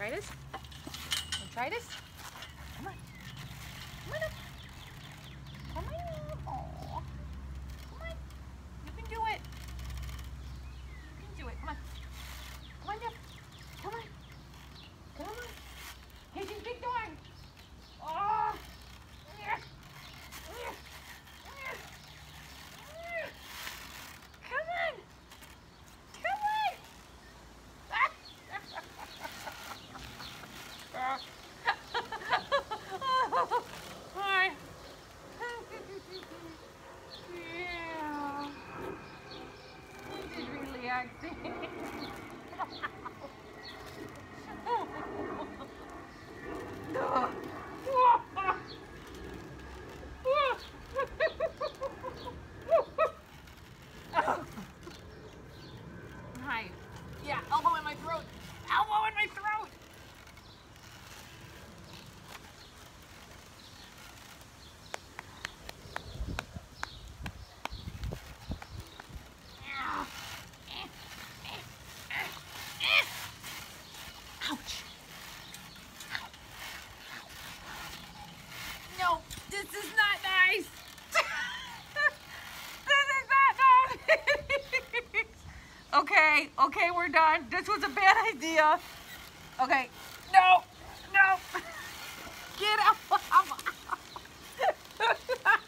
try this? Wanna try this? Come on. Come on up. Come on. Aw. Come on. You can do it. You can do it. Come on. Come on, Jeff. Come on. Come on. Here's his big dog. Oh. Yeah. Yeah. Yeah. Yeah. Come on. Come on. Hi. Yeah. This is relaxing. Hi. Yeah, elbow in my throat. Elbow in my throat. Ouch. No, this is not nice. This is not nice. Okay, we're done. This was a bad idea. Okay, no. Get out.